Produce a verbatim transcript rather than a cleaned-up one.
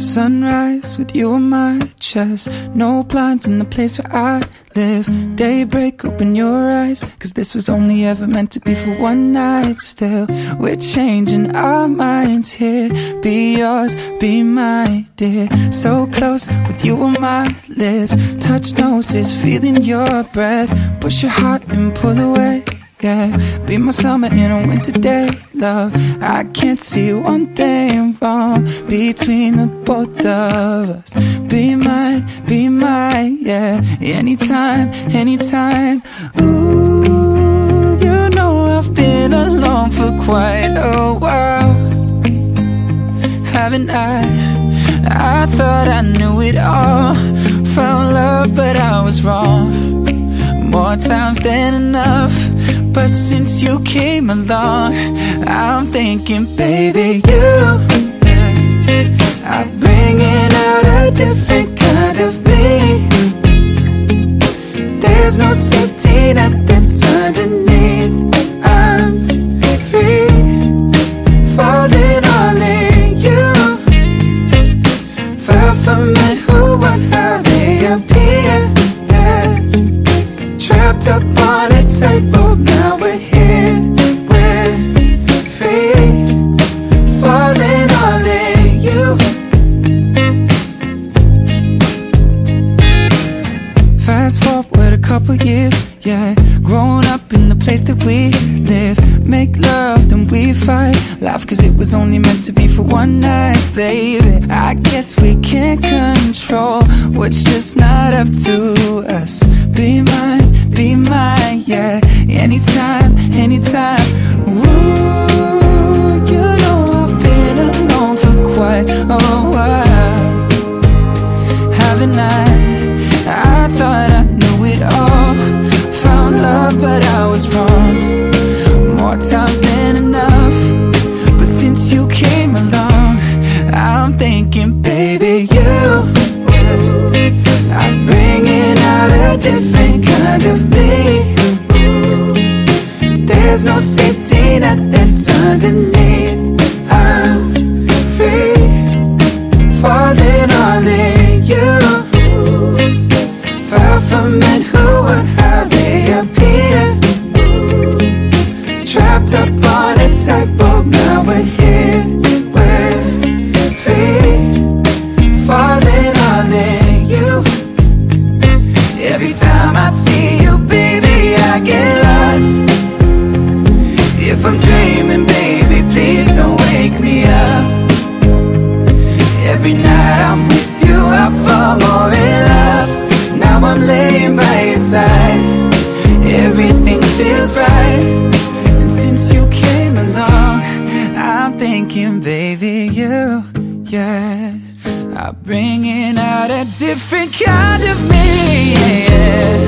Sunrise with you on my chest. No blinds in the place where I live. Daybreak, open your eyes, cause this was only ever meant to be for one night. Still, we're changing our minds here. Be yours, be my dear. So close with you on my lips. Touch noses, feeling your breath. Push your heart and pull away. Yeah, be my summer in a winter day, love. I can't see one thing wrong between the both of us. Be mine, be mine, yeah. Anytime, anytime. Ooh, you know I've been alone for quite a while, haven't I? I thought I knew it all. Found love, but I was wrong. More times than enough. But since you came along, I'm thinking, baby, you are bringing out a different kind of me. There's no safety net that's underneath. I'm free, falling all in you. Far from it, who, what, how they appear. Yeah. Trapped up on a tightrope, now we're here, we're free, falling all in you. Fast forward a couple years, yeah. Growing up in the place that we live. Make love, then we fight. Laugh cause it was only meant to be for one night, baby. I guess we can't control what's just not up to us. Be mine, be mine, yeah. Anytime, anytime. Ooh, you know I've been alone for quite a while, haven't I? I thought I knew it all. Found love, but I was wrong. More times than enough. But since you came along, I'm thinking, baby, you are bringing out a different kind of me. There's no safety net that's underneath. I'm free, falling all in you. Far from it, who, what, how they appear. Trapped up on a tightrope, now we're here, we're free, falling all in you. Every time I see you, baby, I get lost. If I'm dreaming, baby, please don't wake me up. Every night I'm with you, I fall more in love. Now I'm laying by your side, everything feels right. And since you came along, I'm thinking, baby, you, yeah, are bringing out a different kind of me, yeah.